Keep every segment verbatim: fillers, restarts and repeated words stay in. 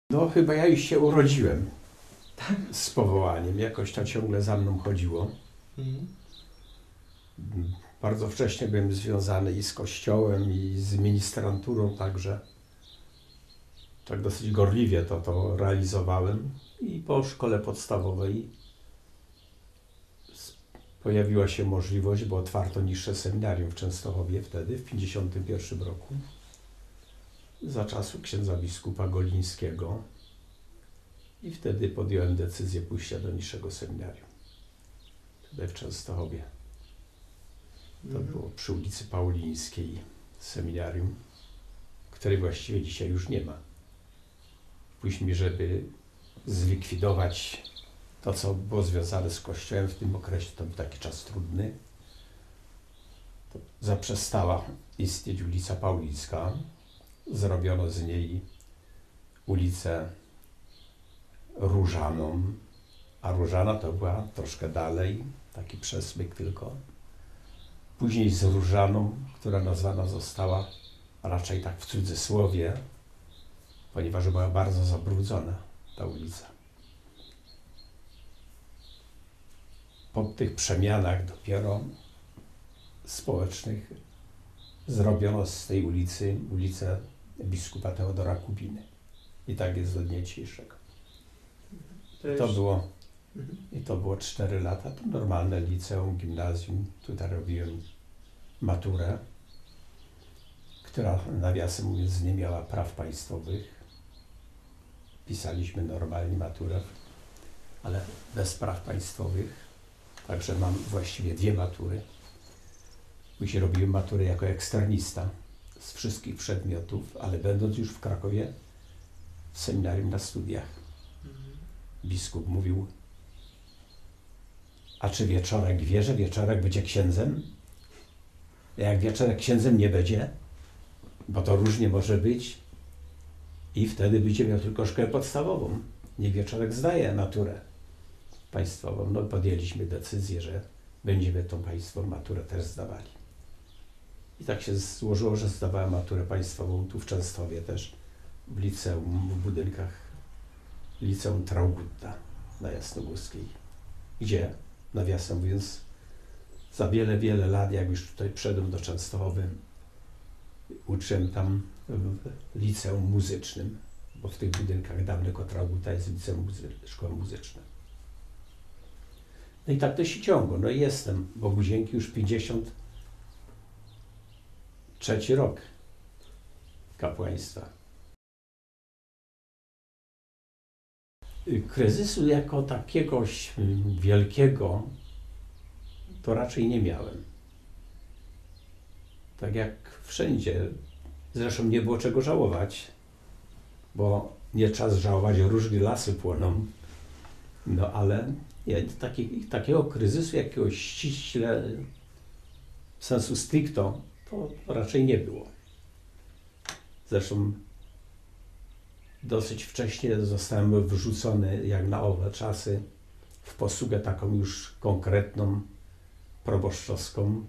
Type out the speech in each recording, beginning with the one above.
No chyba ja już się urodziłem z powołaniem, jakoś to ciągle za mną chodziło. Mhm. Bardzo wcześnie byłem związany i z kościołem, i z ministranturą, także tak dosyć gorliwie to, to realizowałem. I po szkole podstawowej pojawiła się możliwość, bo otwarto niższe seminarium w Częstochowie wtedy, w pięćdziesiątym pierwszym roku, za czasu księdza biskupa Golińskiego. I wtedy podjąłem decyzję pójścia do niższego seminarium, tutaj w Częstochowie. To Mhm. było przy ulicy Paulińskiej seminarium, której właściwie dzisiaj już nie ma. Później, żeby zlikwidować to, co było związane z Kościołem w tym okresie, to był taki czas trudny, to zaprzestała istnieć ulica Paulińska. Zrobiono z niej ulicę Różaną, a Różana to była troszkę dalej, taki przesmyk tylko. Później z Różaną, która nazwana została raczej tak w cudzysłowie, ponieważ była bardzo zabrudzona ta ulica. Po tych przemianach dopiero społecznych zrobiono z tej ulicy ulicę biskupa Teodora Kubiny. I tak jest do dnia dzisiejszego. To, To jest... było, mhm. i to było cztery lata, to normalne liceum, gimnazjum. Tutaj robiłem maturę, która, nawiasem mówiąc, nie miała praw państwowych. Pisaliśmy normalnie maturę, ale bez praw państwowych. Także mam właściwie dwie matury. Później robiłem maturę jako eksternista z wszystkich przedmiotów, ale będąc już w Krakowie w seminarium na studiach. Mhm. Biskup mówił: a czy Wieczorek wie, że Wieczorek będzie księdzem? Jak Wieczorek księdzem nie będzie, bo to różnie może być, i wtedy będzie miał tylko szkołę podstawową. Niech Wieczorek zdaje maturę państwową. No podjęliśmy decyzję, że będziemy tą państwową maturę też zdawali. I tak się złożyło, że zdawałem maturę państwową tu w Częstochowie też, w liceum, w budynkach liceum Traugutta na Jasnogórskiej, gdzie, nawiasem mówiąc, za wiele, wiele lat, jak już tutaj przyszedłem do Częstochowy, uczyłem tam w liceum muzycznym, bo w tych budynkach dawnego Traugutta jest liceum muzy- szkoła muzyczna. No i tak to się ciągło. No i jestem, Bogu dzięki, już pięćdziesiąty trzeci rok kapłaństwa. Kryzysu jako takiegoś wielkiego to raczej nie miałem. Tak jak wszędzie. Zresztą nie było czego żałować, bo nie czas żałować, różne lasy płoną. No ale nie, taki, takiego kryzysu jakiegoś ściśle sensu stricto to raczej nie było. Zresztą dosyć wcześnie zostałem wrzucony, jak na owe czasy, w posługę taką już konkretną, proboszczowską.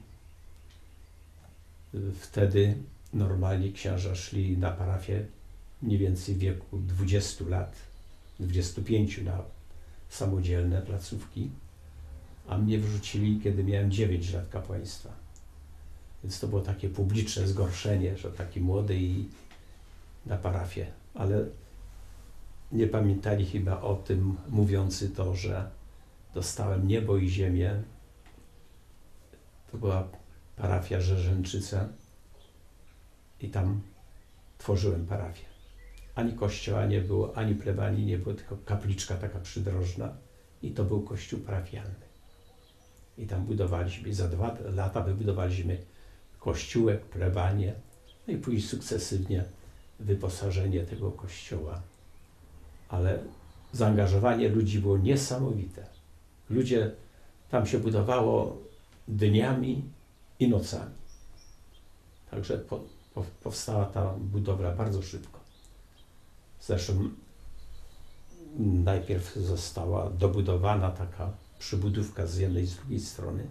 Wtedy normalnie księża szli na parafię mniej więcej w wieku dwudziestu lat, dwudziestu pięciu na samodzielne placówki, a mnie wrzucili, kiedy miałem dziewięć lat kapłaństwa. Więc to było takie publiczne zgorszenie, że taki młody i na parafię. Ale nie pamiętali chyba o tym mówiący to, że dostałem niebo i ziemię. To była parafia Żerzęczyce i tam tworzyłem parafię. Ani kościoła nie było, ani plebanii nie było, tylko kapliczka taka przydrożna i to był kościół parafialny. I tam budowaliśmy, i za dwa lata wybudowaliśmy kościółek, plebanię, no i później sukcesywnie wyposażenie tego kościoła. Ale zaangażowanie ludzi było niesamowite. Ludzie, tam się budowało dniami i nocami. Także po, po, powstała ta budowla bardzo szybko. Zresztą najpierw została dobudowana taka przybudówka z jednej i z drugiej strony,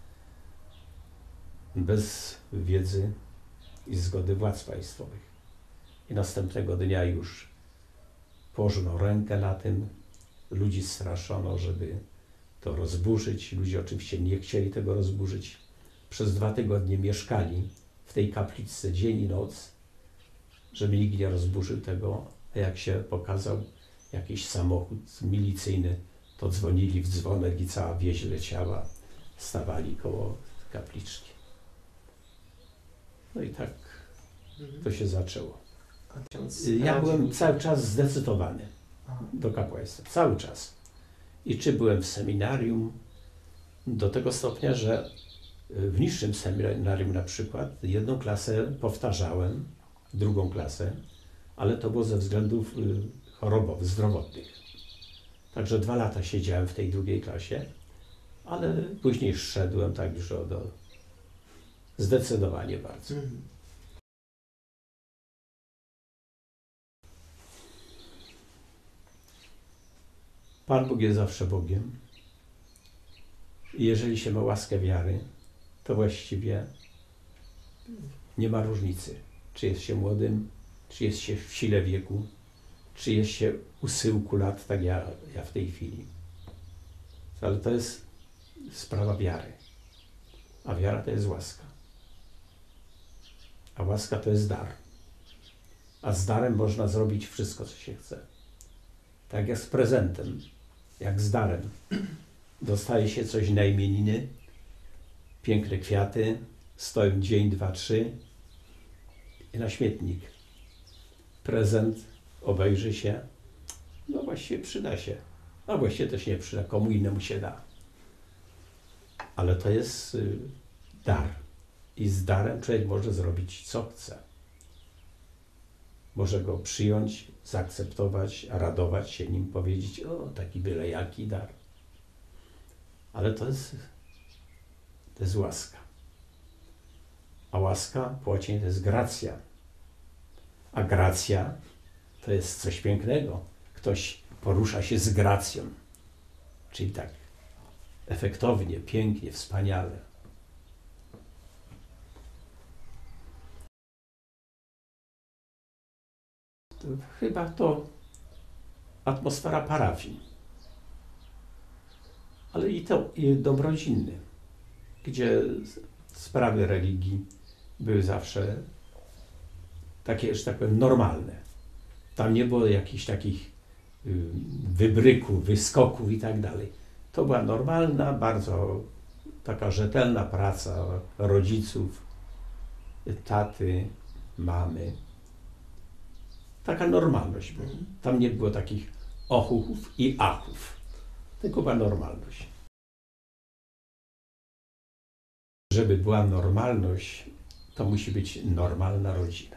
bez wiedzy i zgody władz państwowych. I następnego dnia już po położono rękę na tym, ludzi straszono, żeby to rozburzyć. Ludzie oczywiście nie chcieli tego rozburzyć. Przez dwa tygodnie mieszkali w tej kapliczce dzień i noc, żeby nikt nie rozburzył tego. A jak się pokazał jakiś samochód milicyjny, to dzwonili w dzwonek i cała wieś leciała. Stawali koło kapliczki. No i tak Mhm. to się zaczęło. A ksiądz Ja radzi byłem mi- cały czas zdecydowany Aha. do kapłaństwa. Cały czas. I czy byłem w seminarium, do tego stopnia, że w niższym seminarium na przykład jedną klasę powtarzałem, drugą klasę, ale to było ze względów y, chorobowych, zdrowotnych. Także dwa lata siedziałem w tej drugiej klasie, ale później szedłem tak już o do... Zdecydowanie bardzo. Mhm. Pan Bóg jest zawsze Bogiem. I jeżeli się ma łaskę wiary, to właściwie nie ma różnicy, czy jest się młodym, czy jest się w sile wieku, czy jest się u syłku lat, tak ja, ja w tej chwili. Ale to jest sprawa wiary. A wiara to jest łaska. A łaska to jest dar. A z darem można zrobić wszystko, co się chce. Tak jak z prezentem, jak z darem. Dostaje się coś na imieniny, piękne kwiaty, stoją dzień, dwa, trzy i na śmietnik. Prezent obejrzy się, no właściwie przyda się, a właściwie też nie przyda, komu innemu się da. Ale to jest y, dar. I z darem człowiek może zrobić co chce. Może go przyjąć, zaakceptować, radować się nim, powiedzieć, o taki byle jaki dar. Ale to jest, to jest łaska. A łaska po łacinie to jest gracja. A gracja to jest coś pięknego. Ktoś porusza się z gracją. Czyli tak efektownie, pięknie, wspaniale. To chyba to atmosfera parafii. Ale i to i dom rodzinny, gdzie sprawy religii były zawsze takie, że tak powiem, normalne. Tam nie było jakichś takich y, wybryków, wyskoków i tak dalej. To była normalna, bardzo taka rzetelna praca rodziców, taty, mamy. Taka normalność była. Tam nie było takich ochuchów i achów. Tylko była normalność. Żeby była normalność, to musi być normalna rodzina.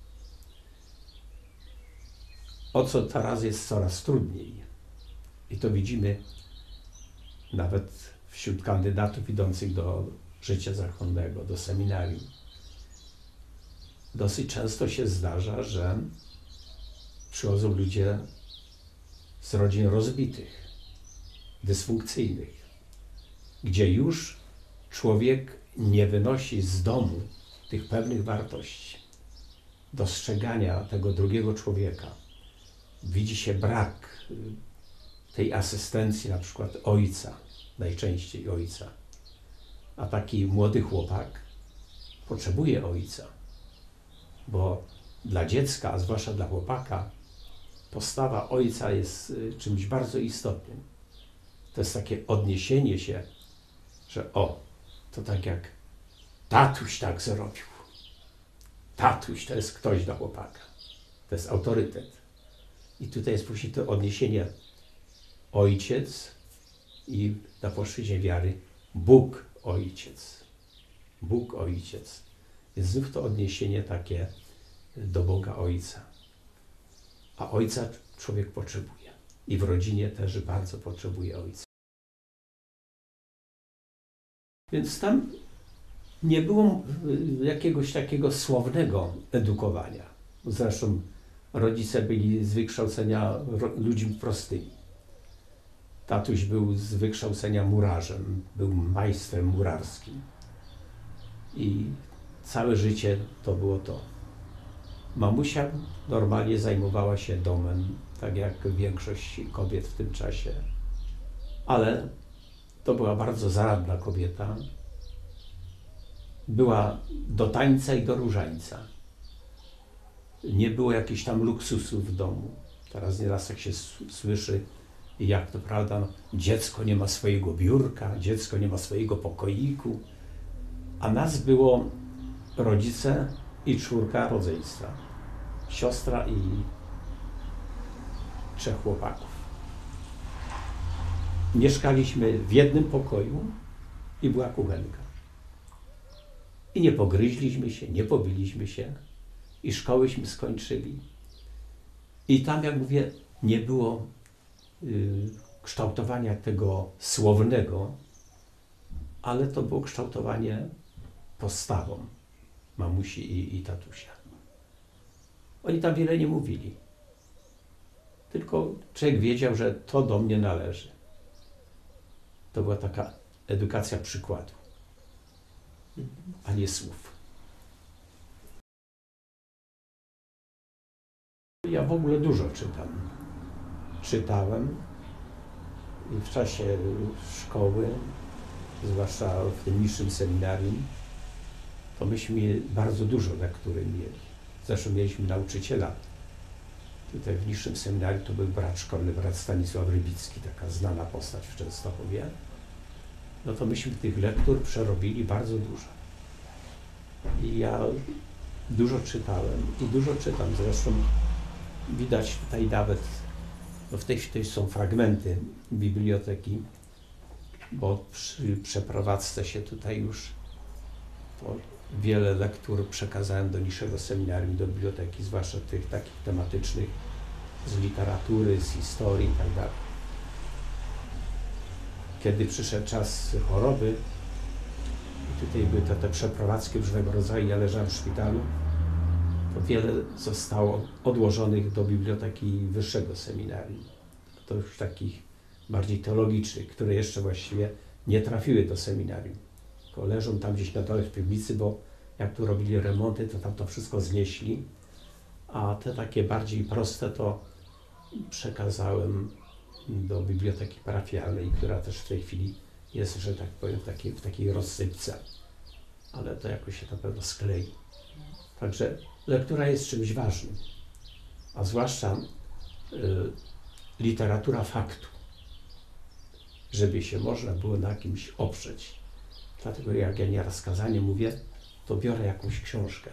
O co teraz jest coraz trudniej. I to widzimy nawet wśród kandydatów idących do życia zakonnego, do seminarium. Dosyć często się zdarza, że przychodzą ludzie z rodzin rozbitych, dysfunkcyjnych, gdzie już człowiek nie wynosi z domu tych pewnych wartości, dostrzegania tego drugiego człowieka. Widzi się brak tej asystencji, na przykład ojca, najczęściej ojca. A taki młody chłopak potrzebuje ojca, bo dla dziecka, a zwłaszcza dla chłopaka, postawa ojca jest czymś bardzo istotnym. To jest takie odniesienie się, że o, to tak jak tatuś tak zrobił. Tatuś to jest ktoś dla chłopaka. To jest autorytet. I tutaj jest później to odniesienie ojciec i na płaszczyźnie wiary Bóg Ojciec. Bóg Ojciec. Jest znów to odniesienie takie do Boga Ojca. A Ojca człowiek potrzebuje. I w rodzinie też bardzo potrzebuje Ojca. Więc tam nie było jakiegoś takiego słownego edukowania. Zresztą rodzice byli z wykształcenia ludźmi prostymi. Tatuś był z wykształcenia murarzem, był majstrem murarskim. I całe życie to było to. Mamusia normalnie zajmowała się domem, tak jak większość kobiet w tym czasie, ale to była bardzo zaradna kobieta. Była do tańca i do różańca. Nie było jakichś tam luksusów w domu. Teraz nieraz jak się słyszy, jak to prawda, no, dziecko nie ma swojego biurka, dziecko nie ma swojego pokoiku, a nas było rodzice i czwórka rodzeństwa, siostra i trzech chłopaków. Mieszkaliśmy w jednym pokoju i była kuchenka. I nie pogryźliśmy się, nie pobiliśmy się i szkołyśmy skończyli. I tam, jak mówię, nie było y, kształtowania tego słownego, ale to było kształtowanie postawą mamusi i, i tatusia. Oni tam wiele nie mówili. Tylko człowiek wiedział, że to do mnie należy. To była taka edukacja przykładu, a nie słów. Ja w ogóle dużo czytam. Czytałem i w czasie szkoły, zwłaszcza w tym niższym seminarium, to myśmy bardzo dużo lektury mieli. Zresztą mieliśmy nauczyciela. Tutaj w niższym seminarium to był brat szkolny, brat Stanisław Rybicki, taka znana postać w Częstochowie. No to myśmy tych lektur przerobili bardzo dużo. I ja dużo czytałem i dużo czytam. Zresztą widać tutaj nawet, no w tej chwili są fragmenty biblioteki, bo przy przeprowadzce się tutaj już to wiele lektur przekazałem do niższego seminarium, do biblioteki, zwłaszcza tych takich tematycznych, z literatury, z historii i tak dalej. Kiedy przyszedł czas choroby, i tutaj były te, te przeprowadzki różnego rodzaju, ja leżałem w szpitalu, to wiele zostało odłożonych do biblioteki wyższego seminarium. To już takich bardziej teologicznych, które jeszcze właściwie nie trafiły do seminarium. Tylko leżą tam gdzieś na dole w piwnicy, bo jak tu robili remonty, to tam to wszystko znieśli. A te takie bardziej proste to przekazałem do biblioteki parafialnej, która też w tej chwili jest, że tak powiem, w takiej, w takiej rozsypce. Ale to jakoś się na pewno sklei. Także lektura jest czymś ważnym, a zwłaszcza y, literatura faktu, żeby się można było na kimś oprzeć. Dlatego jak ja nieraz kazanie mówię, to biorę jakąś książkę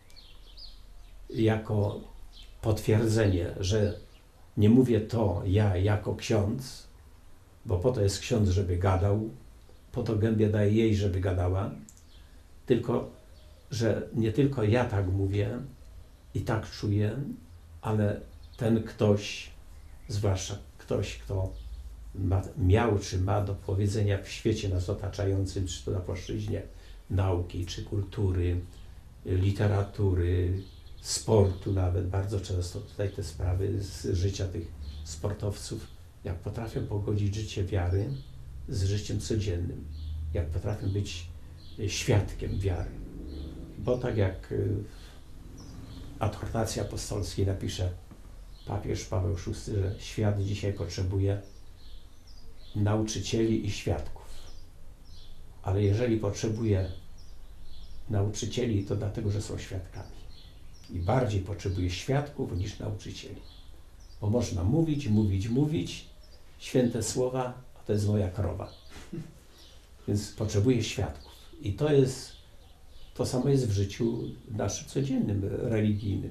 jako potwierdzenie, że nie mówię to ja jako ksiądz, bo po to jest ksiądz, żeby gadał, po to gębie daję jej, żeby gadała, tylko że nie tylko ja tak mówię i tak czuję, ale ten ktoś, zwłaszcza ktoś, kto ma, miał czy ma do powiedzenia w świecie nas otaczającym, czy to na płaszczyźnie nauki, czy kultury, literatury, sportu nawet, bardzo często tutaj te sprawy z życia tych sportowców, jak potrafią pogodzić życie wiary z życiem codziennym, jak potrafią być świadkiem wiary. Bo tak jak w adhortacji apostolskiej napisze papież Paweł szósty, że świat dzisiaj potrzebuje nauczycieli i świadków. Ale jeżeli potrzebuje nauczycieli, to dlatego, że są świadkami. I bardziej potrzebuje świadków niż nauczycieli. Bo można mówić, mówić, mówić, święte słowa, a to jest moja krowa. Więc potrzebuje świadków. I to jest, to samo jest w życiu naszym codziennym, religijnym.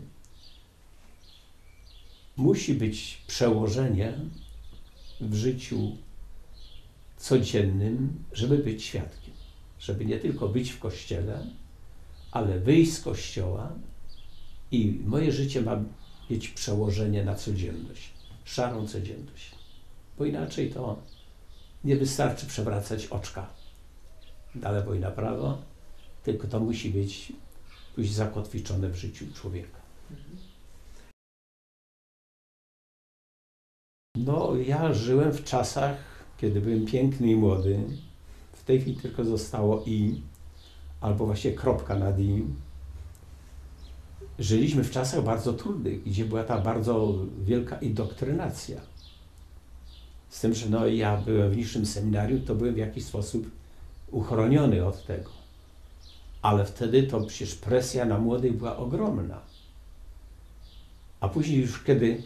Musi być przełożenie w życiu codziennym, żeby być świadkiem. Żeby nie tylko być w kościele, ale wyjść z kościoła i moje życie ma mieć przełożenie na codzienność, szarą codzienność. Bo inaczej to nie wystarczy przewracać oczka na lewo i na prawo, tylko to musi być pójść zakotwiczone w życiu człowieka. No, ja żyłem w czasach, kiedy byłem piękny i młody. W tej chwili tylko zostało i, albo właśnie kropka nad i. żyliśmy w czasach bardzo trudnych, gdzie była ta bardzo wielka indoktrynacja. Z tym, że no, ja byłem w niższym seminarium, to byłem w jakiś sposób uchroniony od tego. Ale wtedy to przecież presja na młodych była ogromna. A później już kiedy,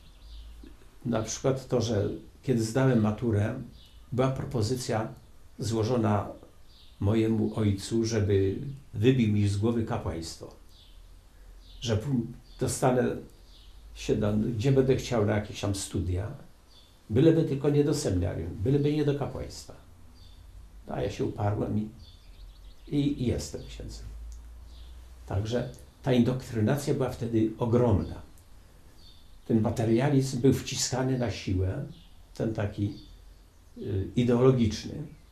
na przykład to, że kiedy zdałem maturę, była propozycja złożona mojemu ojcu, żeby wybił mi z głowy kapłaństwo. Że dostanę się, do, gdzie będę chciał na jakieś tam studia, byleby tylko nie do seminarium, byleby nie do kapłaństwa. A ja się uparłem i, i, i jestem księdzem. Także ta indoktrynacja była wtedy ogromna. Ten materializm był wciskany na siłę, ten taki y, ideologiczny.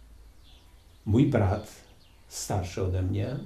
Mój brat, starszy ode mnie,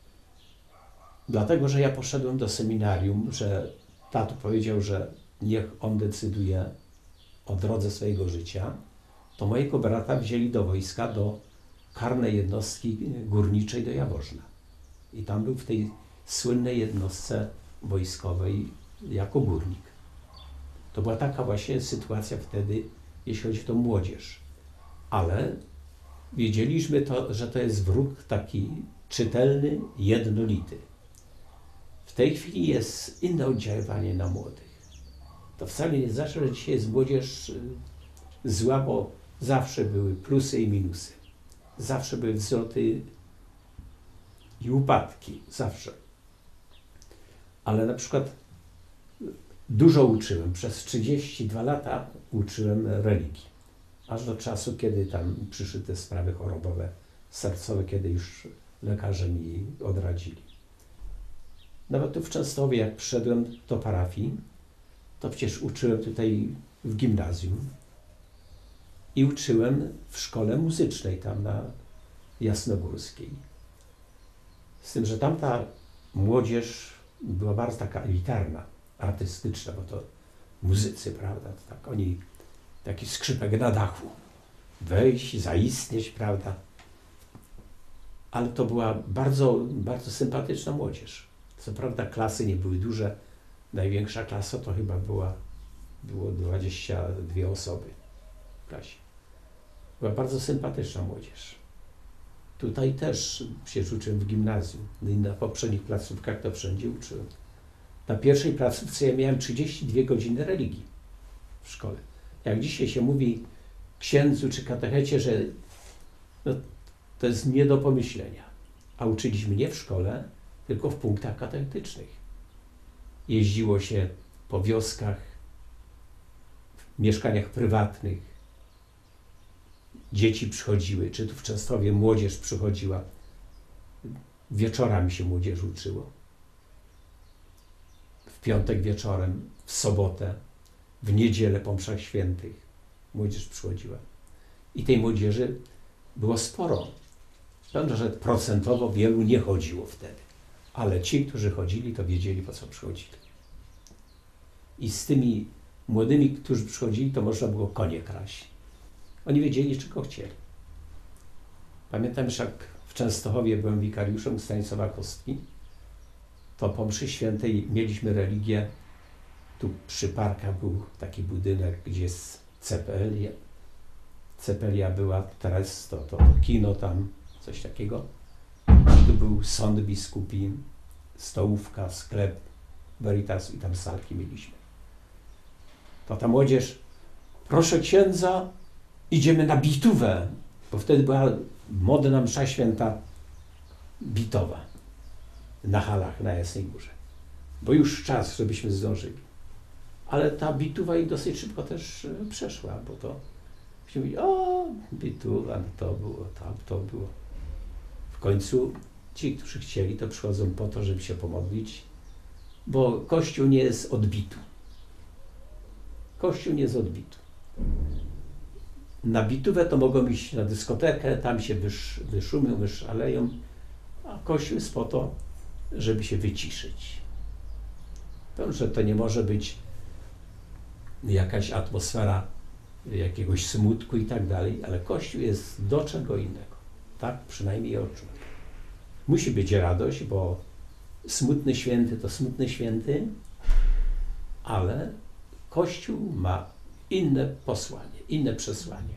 dlatego, że ja poszedłem do seminarium, że tato powiedział, że niech on decyduje o drodze swojego życia, to mojego brata wzięli do wojska, do karnej jednostki górniczej do Jaworzna. I tam był w tej słynnej jednostce wojskowej jako górnik. To była taka właśnie sytuacja wtedy, jeśli chodzi o tą młodzież. Ale wiedzieliśmy to, że to jest wróg taki czytelny, jednolity. W tej chwili jest inne oddziaływanie na młodych. To wcale nie znaczy, że dzisiaj jest młodzież zła, bo zawsze były plusy i minusy. Zawsze były wzloty i upadki. Zawsze. Ale na przykład dużo uczyłem. Przez trzydzieści dwa lata uczyłem religii. Aż do czasu, kiedy tam przyszły te sprawy chorobowe, sercowe, kiedy już lekarze mi odradzili. Nawet tu w Częstochowie, jak przyszedłem do parafii, to przecież uczyłem tutaj w gimnazjum i uczyłem w szkole muzycznej tam na Jasnogórskiej. Z tym, że tamta młodzież była bardzo taka elitarna, artystyczna, bo to muzycy, prawda, to tak oni, taki skrzypek na dachu, wejść, zaistnieć, prawda. Ale to była bardzo, bardzo sympatyczna młodzież. Co prawda klasy nie były duże, największa klasa to chyba była, było dwadzieścia dwie osoby w klasie. Była bardzo sympatyczna młodzież. Tutaj też przecież uczyłem w gimnazjum, i na poprzednich placówkach to wszędzie uczyłem. Na pierwszej placówce ja miałem trzydzieści dwie godziny religii w szkole. Jak dzisiaj się mówi księdzu czy katechecie, że no, to jest nie do pomyślenia. A uczyliśmy nie w szkole, tylko w punktach katechetycznych. Jeździło się po wioskach, w mieszkaniach prywatnych. Dzieci przychodziły, czy tu w Częstochowie młodzież przychodziła. Wieczorami się młodzież uczyło. W piątek wieczorem, w sobotę, w niedzielę po mszach świętych młodzież przychodziła. I tej młodzieży było sporo. Pewno, że procentowo wielu nie chodziło wtedy. Ale ci, którzy chodzili, to wiedzieli, po co przychodzili. I z tymi młodymi, którzy przychodzili, to można było konie kraść. Oni wiedzieli, czego chcieli. Pamiętam, że jak w Częstochowie byłem wikariuszem u Stanisława Kostki, to po mszy świętej mieliśmy religię. Tu przy parkach był taki budynek, gdzie jest cepelia. Cepelia była, teraz to, to, to kino tam, coś takiego. Tu był sąd biskupi, stołówka, sklep Veritasu i tam salki mieliśmy. To ta młodzież, proszę księdza, idziemy na bitówę, bo wtedy była modna msza święta bitowa na halach na Jasnej Górze, bo już czas, żebyśmy zdążyli. Ale ta bituwa i dosyć szybko też przeszła, bo to się mówi, o, bituwa, no to było, tam to było. W końcu ci, którzy chcieli, to przychodzą po to, żeby się pomodlić, bo Kościół nie jest odbitu. Kościół nie jest odbitu. Na bitówę to mogą iść na dyskotekę, tam się wysz, wyszumią, wyszaleją, a Kościół jest po to, żeby się wyciszyć. To, że to nie może być jakaś atmosfera jakiegoś smutku i tak dalej, ale Kościół jest do czego innego. Tak przynajmniej ja odczułem. Musi być radość, bo smutny święty to smutny święty, ale Kościół ma inne posłanie, inne przesłanie.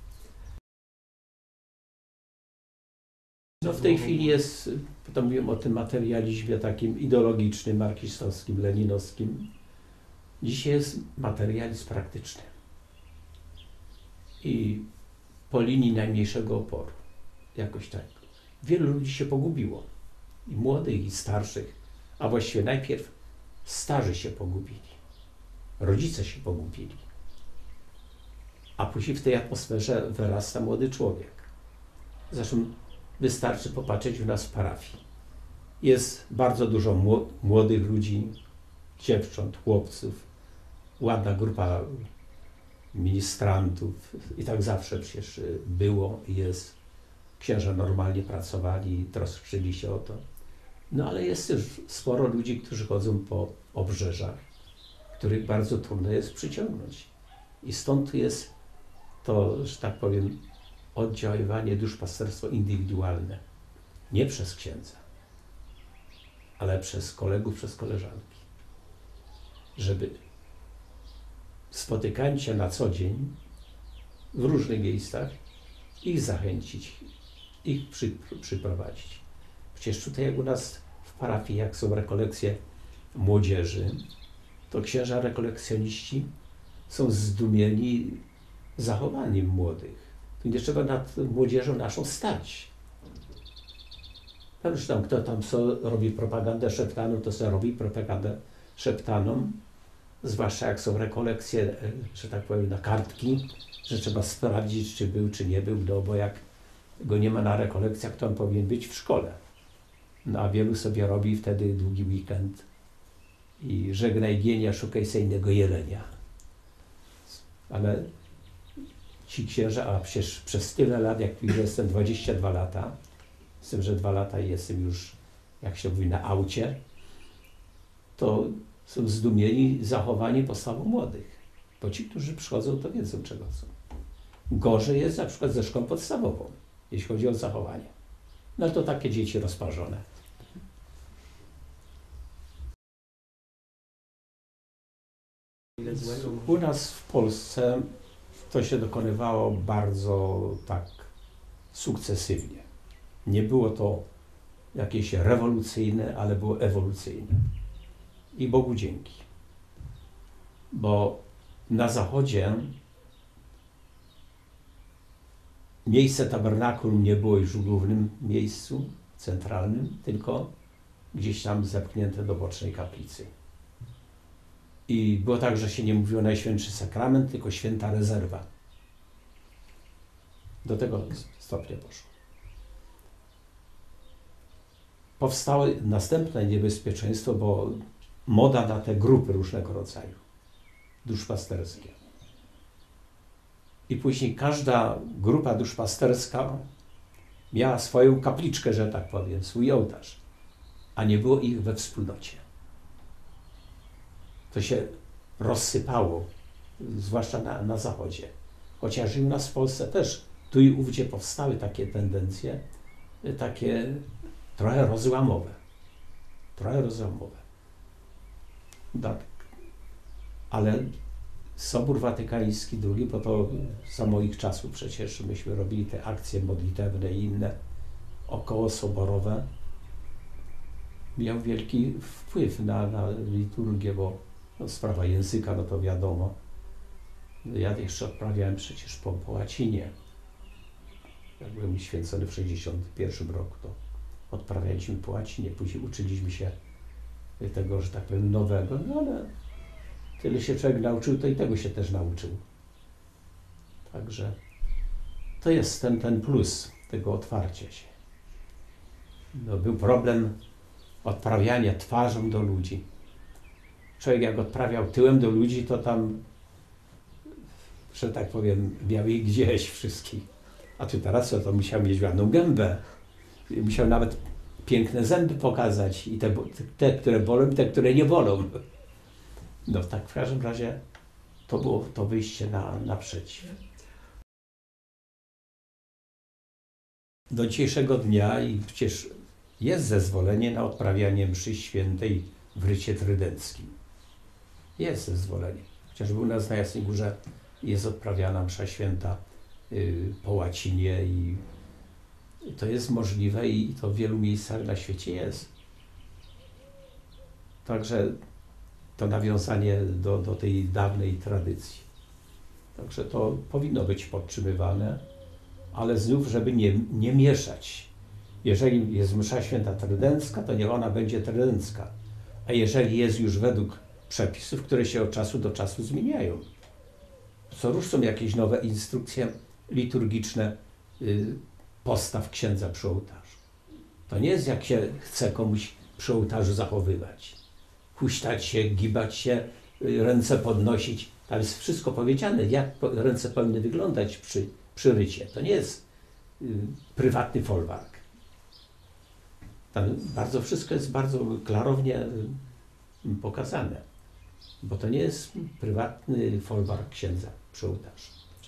No w tej chwili jest, potem mówiłem o tym materializmie takim ideologicznym, marksistowskim, leninowskim. Dzisiaj jest materializm praktyczny. I po linii najmniejszego oporu, jakoś tak. Wielu ludzi się pogubiło. I młodych, i starszych. A właściwie najpierw starzy się pogubili. Rodzice się pogubili. A później w tej atmosferze wyrasta młody człowiek. Zresztą wystarczy popatrzeć u nas w parafii. Jest bardzo dużo młodych ludzi, dziewcząt, chłopców, ładna grupa ministrantów i tak zawsze przecież było i jest. Księża normalnie pracowali, troszczyli się o to. No ale jest też sporo ludzi, którzy chodzą po obrzeżach, których bardzo trudno jest przyciągnąć. I stąd tu jest to, że tak powiem, oddziaływanie duszpasterstwo indywidualne. Nie przez księdza, ale przez kolegów, przez koleżanki. Żeby spotykając się na co dzień w różnych miejscach, ich zachęcić, ich przy, przyprowadzić. Przecież tutaj jak u nas w parafii, jak są rekolekcje młodzieży, to księża rekolekcjoniści są zdumieni zachowaniem młodych. Tu nie trzeba nad młodzieżą naszą stać. Pewnie, że tam kto tam co robi propagandę szeptaną, to sobie robi propagandę szeptaną. Zwłaszcza jak są rekolekcje, że tak powiem, na kartki, że trzeba sprawdzić, czy był, czy nie był, no bo jak go nie ma na rekolekcjach, to on powinien być w szkole. No a wielu sobie robi wtedy długi weekend i żegnaj gienia, szukaj se innego jelenia. Ale ci księża, a przecież przez tyle lat, jak tu jestem, dwadzieścia dwa lata, z tym, że dwa lata jestem już, jak się mówi, na aucie, to są zdumieni zachowaniem postawą młodych. Bo ci, którzy przychodzą, to wiedzą, czego są. Gorzej jest na przykład ze szkołą podstawową, jeśli chodzi o zachowanie. No to takie dzieci rozparzone. U nas w Polsce to się dokonywało bardzo tak sukcesywnie. Nie było to jakieś rewolucyjne, ale było ewolucyjne. I Bogu dzięki. Bo na zachodzie miejsce tabernakulum nie było już w głównym miejscu centralnym, tylko gdzieś tam zepchnięte do bocznej kaplicy. I było tak, że się nie mówiło Najświętszy Sakrament, tylko Święta Rezerwa. Do tego stopnia poszło. Powstało następne niebezpieczeństwo, bo moda na te grupy różnego rodzaju, duszpasterskie. I później każda grupa duszpasterska miała swoją kapliczkę, że tak powiem, swój ołtarz, a nie było ich we wspólnocie. To się rozsypało, zwłaszcza na, na zachodzie. Chociaż i u nas w Polsce też tu i ówdzie powstały takie tendencje, takie trochę rozłamowe. Trochę rozłamowe. Tak. Ale Sobór Watykański drugi, bo to za moich czasów przecież myśmy robili te akcje modlitewne i inne okołosoborowe, miał wielki wpływ na, na liturgię, bo no, sprawa języka, no to wiadomo. Ja jeszcze odprawiałem przecież po, po łacinie. Jak byłem święcony w sześćdziesiątym pierwszym roku, to odprawialiśmy po łacinie, później uczyliśmy się tego, że tak powiem, nowego, no ale tyle się człowiek nauczył, to i tego się też nauczył. Także to jest ten, ten plus tego otwarcia się. No, był problem odprawiania twarzą do ludzi. Człowiek jak odprawiał tyłem do ludzi, to tam, że tak powiem, miał ich gdzieś wszystkich. A tu teraz co, to musiał mieć ładną gębę. Musiał nawet piękne zęby pokazać. I te, te które bolą, i te, które nie bolą. No tak w każdym razie to było to wyjście na, naprzeciw. Do dzisiejszego dnia i przecież jest zezwolenie na odprawianie mszy świętej w rycie trydenckim. Jest zezwolenie. Chociażby u nas na Jasnej Górze jest odprawiana msza święta y, po łacinie i to jest możliwe i to w wielu miejscach na świecie jest. Także to nawiązanie do, do tej dawnej tradycji. Także to powinno być podtrzymywane, ale znów, żeby nie, nie mieszać. Jeżeli jest msza święta trydencka, to niech ona będzie trydencka. A jeżeli jest już według przepisów, które się od czasu do czasu zmieniają. Co rusz są jakieś nowe instrukcje liturgiczne y, postaw księdza przy ołtarzu. To nie jest jak się chce komuś przy ołtarzu zachowywać. Huśtać się, gibać się, y, ręce podnosić. Tam jest wszystko powiedziane, jak po, ręce powinny wyglądać przy, przy rycie. To nie jest y, prywatny folwark. Tam bardzo wszystko jest bardzo klarownie y, pokazane. Bo to nie jest prywatny folwark księdza przy ołtarzu.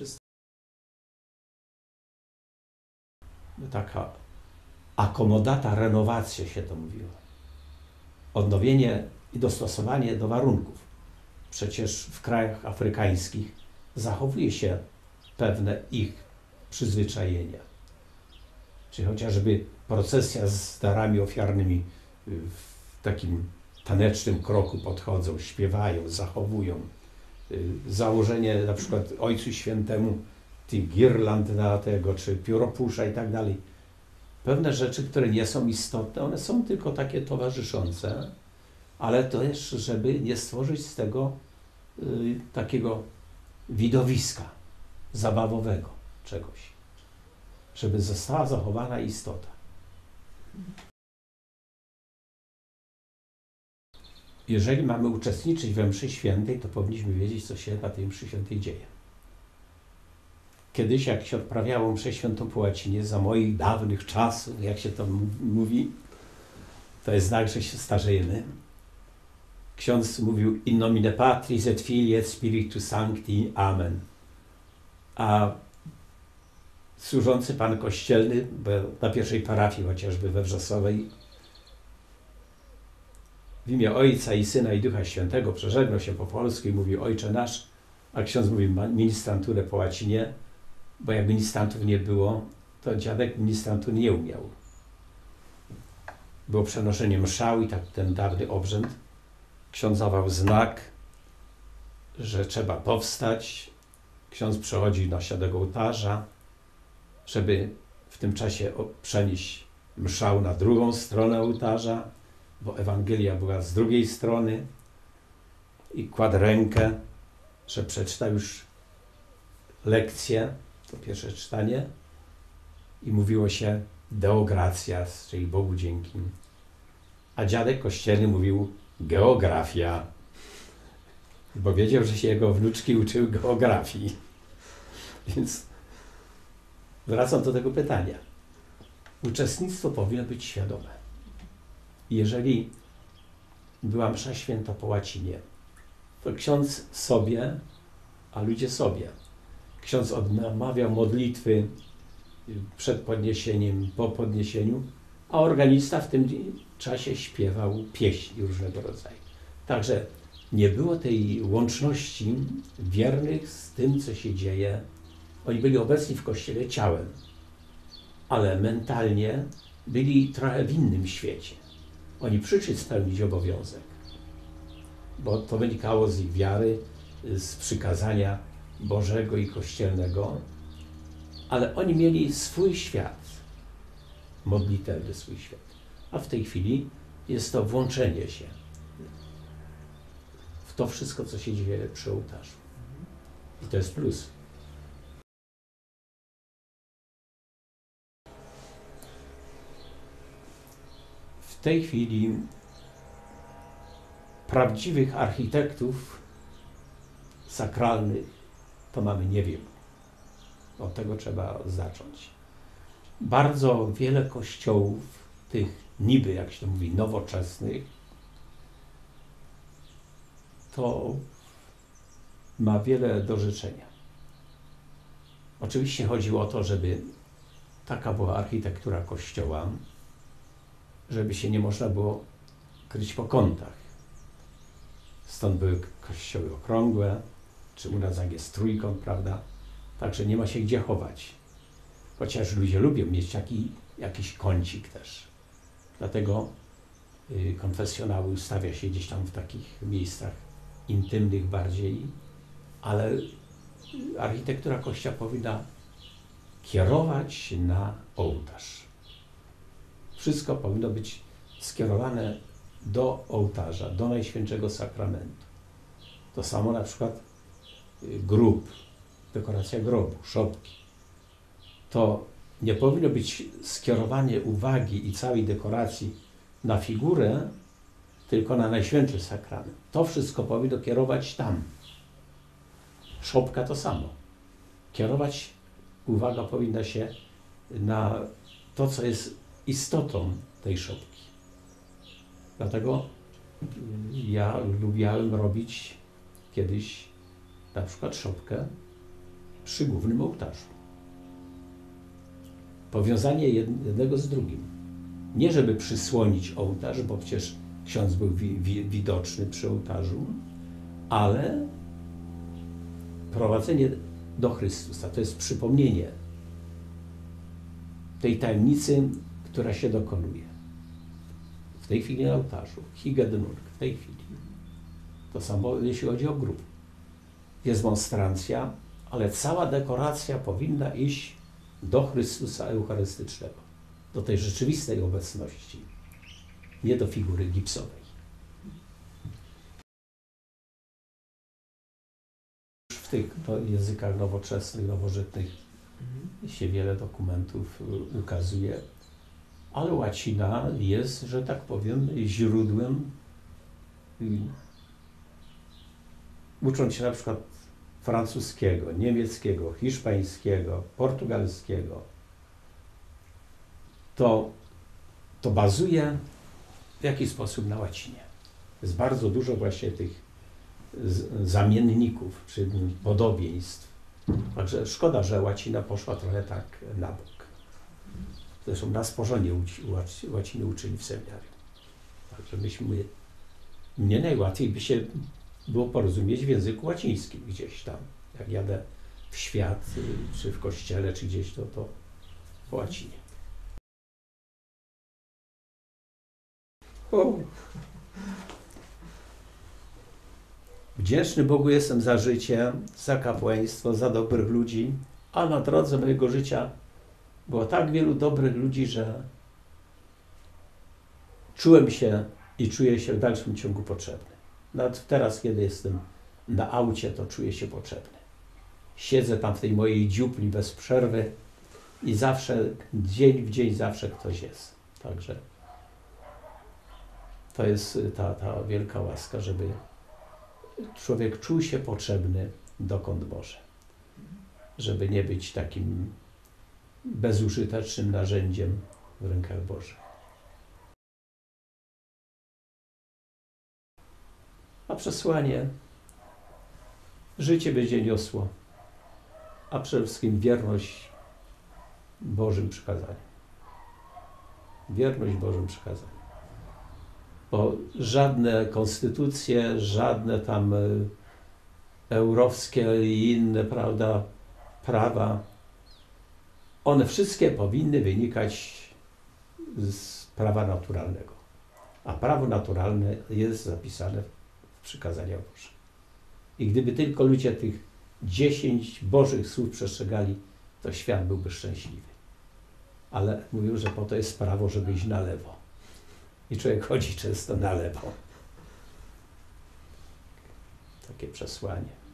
Taka akomodata, renowacja się to mówiło. Odnowienie i dostosowanie do warunków. Przecież w krajach afrykańskich zachowuje się pewne ich przyzwyczajenia. Czy chociażby procesja z darami ofiarnymi w takim tanecznym kroku podchodzą, śpiewają, zachowują. Założenie na przykład Ojcu Świętemu tych girland na tego, czy pióropusza i tak dalej. Pewne rzeczy, które nie są istotne, one są tylko takie towarzyszące, ale też, żeby nie stworzyć z tego y, takiego widowiska zabawowego czegoś. Żeby została zachowana istota. Jeżeli mamy uczestniczyć we mszy świętej, to powinniśmy wiedzieć, co się na tej mszy świętej dzieje. Kiedyś, jak się odprawiało mszę świętą po łacinie, za moich dawnych czasów, jak się to mówi, to jest znak, że się starzejemy. Ksiądz mówił in nomine Patris et Filii et Spiritus Sancti. Amen. A służący pan kościelny, bo na pierwszej parafii chociażby we Wrzosowej, w imię Ojca i Syna i Ducha Świętego przeżegnał się po polsku i mówił Ojcze nasz, a ksiądz mówił ministranturę po łacinie, bo jak ministrantów nie było, to dziadek ministrantury nie umiał. Było przenoszenie mszał i tak ten dawny obrzęd. Ksiądz dawał znak, że trzeba powstać. Ksiądz przechodzi do świętego ołtarza, żeby w tym czasie przenieść mszał na drugą stronę ołtarza, bo Ewangelia była z drugiej strony i kładł rękę, że przeczytał już lekcję, to pierwsze czytanie i mówiło się Deo gratias, czyli Bogu dzięki. A dziadek kościelny mówił geografia, bo wiedział, że się jego wnuczki uczyły geografii. Więc wracam do tego pytania. Uczestnictwo powinno być świadome. Jeżeli była msza święta po łacinie, to ksiądz sobie, a ludzie sobie. Ksiądz odmawiał modlitwy przed podniesieniem, po podniesieniu, a organista w tym czasie śpiewał pieśni różnego rodzaju. Także nie było tej łączności wiernych z tym, co się dzieje. Oni byli obecni w kościele ciałem, ale mentalnie byli trochę w innym świecie. Oni przyszli spełnić obowiązek, bo to wynikało z ich wiary, z przykazania Bożego i Kościelnego, ale oni mieli swój świat, modlitewny swój świat. A w tej chwili jest to włączenie się w to wszystko, co się dzieje przy ołtarzu. I to jest plus. W tej chwili prawdziwych architektów sakralnych to mamy niewielu. Od tego trzeba zacząć. Bardzo wiele kościołów, tych niby, jak się to mówi, nowoczesnych, to ma wiele do życzenia. Oczywiście chodziło o to, żeby taka była architektura kościoła, żeby się nie można było kryć po kątach. Stąd były kościoły okrągłe, czy u nas jak jest trójkąt, prawda? Także nie ma się gdzie chować. Chociaż ludzie lubią mieć taki, jakiś kącik też. Dlatego y, konfesjonały ustawia się gdzieś tam w takich miejscach intymnych bardziej, ale architektura kościoła powinna kierować na ołtarz. Wszystko powinno być skierowane do ołtarza, do Najświętszego Sakramentu. To samo na przykład grób, dekoracja grobu, szopki. To nie powinno być skierowanie uwagi i całej dekoracji na figurę, tylko na Najświętszy Sakrament. To wszystko powinno kierować tam. Szopka to samo. Kierować uwaga powinna się na to, co jest istotą tej szopki. Dlatego ja lubiałem robić kiedyś na przykład szopkę przy głównym ołtarzu. Powiązanie jednego z drugim. Nie żeby przysłonić ołtarz, bo przecież ksiądz był wi wi widoczny przy ołtarzu, ale prowadzenie do Chrystusa. To jest przypomnienie tej tajemnicy, która się dokonuje. W tej chwili na ołtarzu. Higednurk, w tej chwili. To samo jeśli chodzi o grób. Jest monstrancja, ale cała dekoracja powinna iść do Chrystusa Eucharystycznego. Do tej rzeczywistej obecności. Nie do figury gipsowej. W tych językach nowoczesnych, nowożytnych się wiele dokumentów ukazuje, ale łacina jest, że tak powiem, źródłem. Ucząc się na przykład francuskiego, niemieckiego, hiszpańskiego, portugalskiego, to, to bazuje w jakiś sposób na łacinie. Jest bardzo dużo właśnie tych zamienników, czy podobieństw. Także szkoda, że łacina poszła trochę tak na bok. Zresztą nas porządnie łaciny uczyli w seminarium. Także myśmy, mnie najłatwiej by się było porozumieć w języku łacińskim gdzieś tam. Jak jadę w świat, czy w kościele, czy gdzieś, to, to po łacinie. O. Wdzięczny Bogu jestem za życie, za kapłaństwo, za dobrych ludzi, a na drodze mojego życia było tak wielu dobrych ludzi, że czułem się i czuję się w dalszym ciągu potrzebny. Nawet teraz, kiedy jestem na aucie, to czuję się potrzebny. Siedzę tam w tej mojej dziupli bez przerwy i zawsze, dzień w dzień, zawsze ktoś jest. Także to jest ta, ta wielka łaska, żeby człowiek czuł się potrzebny dokąd może. Żeby nie być takim bezużytecznym narzędziem w rękach Bożych. A przesłanie życie będzie niosło, a przede wszystkim wierność Bożym przykazaniom. Wierność Bożym przykazaniom. Bo żadne konstytucje, żadne tam eurowskie i inne, prawda, prawa, one wszystkie powinny wynikać z prawa naturalnego. A prawo naturalne jest zapisane w przykazaniach Bożych. I gdyby tylko ludzie tych dziesięć Bożych słów przestrzegali, to świat byłby szczęśliwy. Ale mówią, że po to jest prawo, żeby iść na lewo. I człowiek chodzi często na lewo. Takie przesłanie.